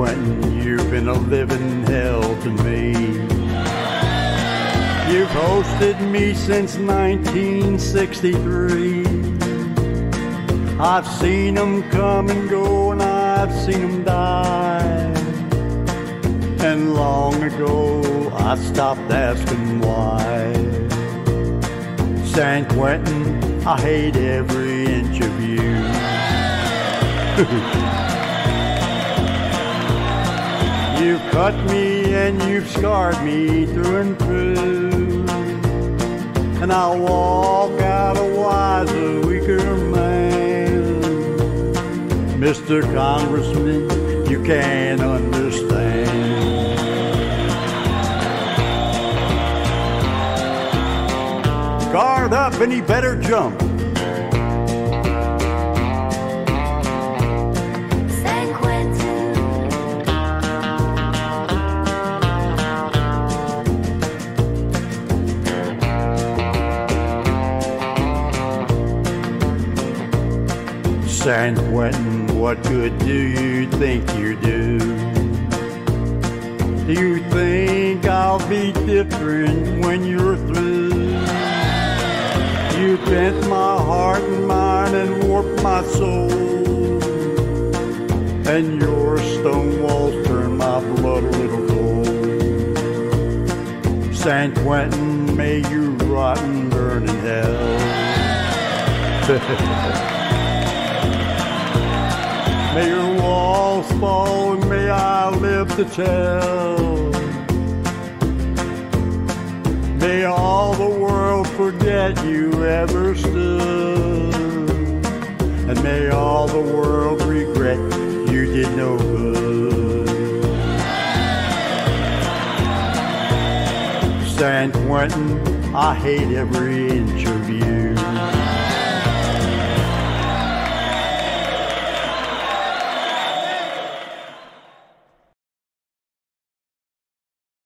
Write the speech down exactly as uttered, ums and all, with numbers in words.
Quentin, you've been a living hell to me. You've hosted me since nineteen sixty-three. I've seen them come and go, and I've seen them die. And long ago, I stopped asking why. San Quentin, I hate every inch of you. You've cut me and you've scarred me through and through. And I'll walk out a wiser, weaker man. Mister Congressman, you can't understand. Guard up and he better jump. San Quentin. San Quentin, what good do you think you do? Do you think I'll be different when you're through? You bent my heart and mind and warped my soul, and your stone walls turned my blood a little cold. San Quentin, may you rot and burn in hell. May your walls fall and may I live to tell. May all the world forget you ever stood, and may all the world regret you did no good. San Quentin, I hate every inch of you.